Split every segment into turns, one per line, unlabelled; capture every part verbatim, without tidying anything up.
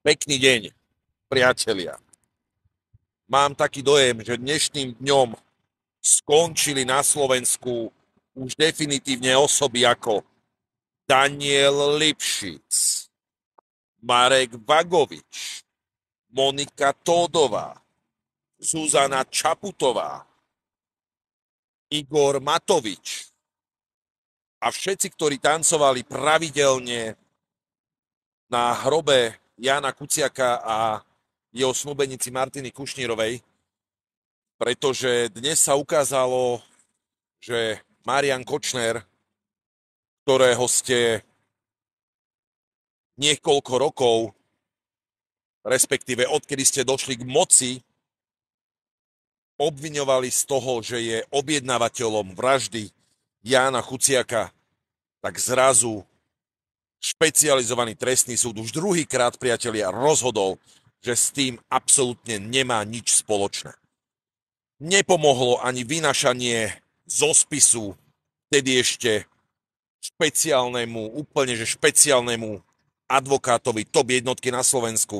Pekný deň, priatelia. Mám taký dojem, že dnešným dňom skončili na Slovensku už definitívne osoby ako Daniel Lipšic, Marek Vagovič, Monika Tódová, Zuzana Čaputová, Igor Matovič a všetci, ktorí tancovali pravidelne na hrobe Jána Kuciaka a jeho snúbenici Martiny Kušnírovej, pretože dnes sa ukázalo, že Marian Kočner, ktorého ste niekoľko rokov, respektíve odkedy ste došli k moci, obviňovali z toho, že je objednávateľom vraždy Jána Kuciaka, tak zrazu špecializovaný trestný súd už druhýkrát, priatelia, rozhodol, že s tým absolútne nemá nič spoločné. Nepomohlo ani vynašanie zo spisu vtedy ešte špeciálnemu, úplne že špeciálnemu advokátovi top jednotky na Slovensku,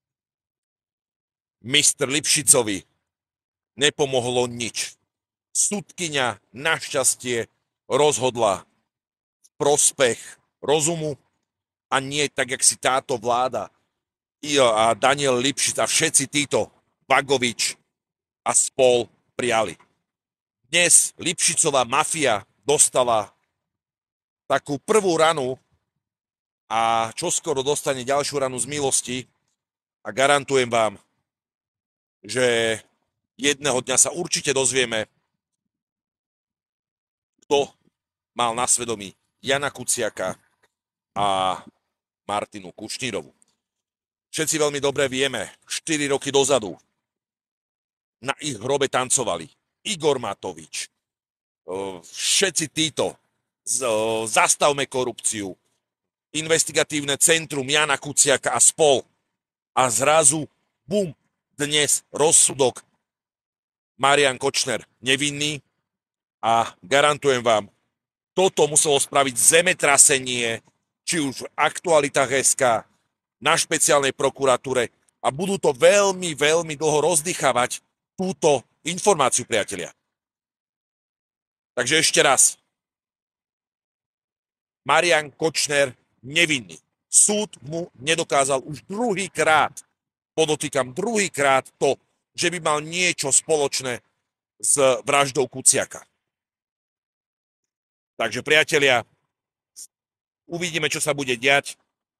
mister Lipšicovi. Nepomohlo nič. Sudkyňa našťastie rozhodla v prospech rozumu a nie tak, jak si táto vláda a Daniel Lipšic a všetci títo Vagovič a spol prijali. Dnes Lipšicová mafia dostala takú prvú ranu a čoskoro dostane ďalšiu ranu z milosti a garantujem vám, že jedného dňa sa určite dozvieme, kto mal na svedomí Jana Kuciaka a Martinu Kušnírovu. Všetci veľmi dobre vieme, štyri roky dozadu na ich hrobe tancovali Igor Matovič, všetci títo, Zastavme korupciu, Investigatívne centrum Jana Kuciaka a spol. A zrazu, bum, dnes rozsudok Marian Kočner nevinný a garantujem vám, toto muselo spraviť zemetrasenie, či už v aktualitách es ká, na špeciálnej prokuratúre a budú to veľmi, veľmi dlho rozdýchavať túto informáciu, priatelia. Takže ešte raz. Marian Kočner nevinný. Súd mu nedokázal už druhýkrát, podotýkam druhýkrát to, že by mal niečo spoločné s vraždou Kuciaka. Takže priatelia, uvidíme, čo sa bude diať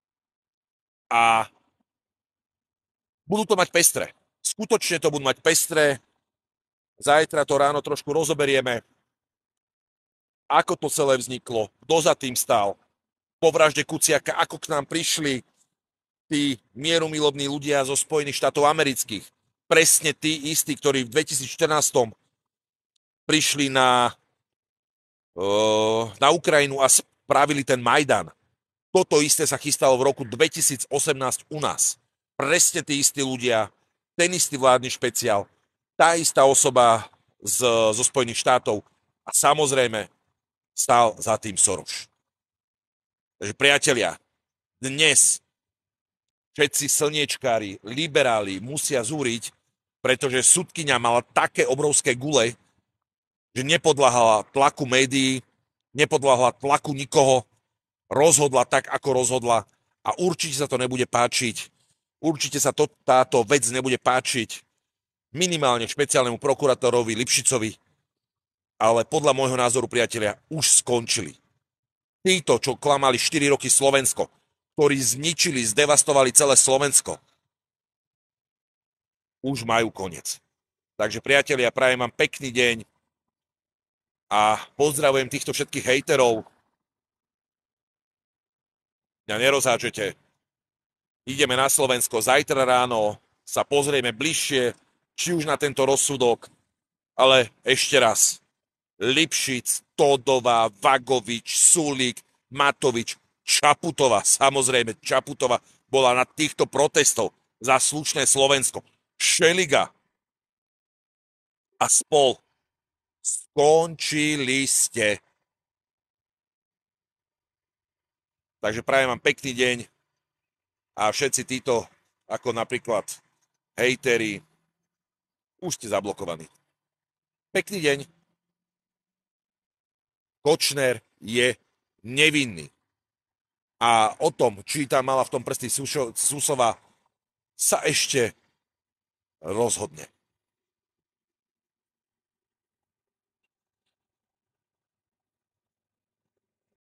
a budú to mať pestré. Skutočne to budú mať pestré. Zajtra to ráno trošku rozoberieme, ako to celé vzniklo, kto za tým stál. Po vražde Kuciaka, ako k nám prišli tí mierumilovní ľudia zo Spojených štátov amerických. Presne tí istí, ktorí v dvetisícštrnásť prišli na, uh, na Ukrajinu a spravili ten Majdan. Toto isté sa chystalo v roku dvetisícosemnásť u nás. Presne tí istí ľudia, ten istý vládny špeciál, tá istá osoba z, zo Spojených štátov a samozrejme stál za tým Soros. Takže priatelia, dnes všetci slniečkári, liberáli musia zúriť, pretože sudkyňa mala také obrovské gule, že nepodľahala tlaku médií, nepodľahala tlaku nikoho, rozhodla tak, ako rozhodla a určite sa to nebude páčiť. Určite sa to, táto vec nebude páčiť minimálne špeciálnemu prokurátorovi Lipšicovi, ale podľa môjho názoru, priatelia, už skončili. Títo, čo klamali štyri roky Slovensko, ktorí zničili, zdevastovali celé Slovensko, už majú koniec. Takže priatelia, prajem vám pekný deň a pozdravujem týchto všetkých hejterov. Mňa nerozháčete. Ideme na Slovensko zajtra ráno, sa pozrieme bližšie, či už na tento rozsudok, ale ešte raz. Lipšic, Tódová, Vagovič, Sulík, Matovič, Čaputová, samozrejme Čaputová bola na týchto protestov za slušné Slovensko. Šeliga a spol. Skončili ste. Takže prajem vám pekný deň a všetci títo ako napríklad hejteri, už ste zablokovaní. Pekný deň. Kočner je nevinný. A o tom, či tam mala v tom prstí Susova, sa ešte rozhodne.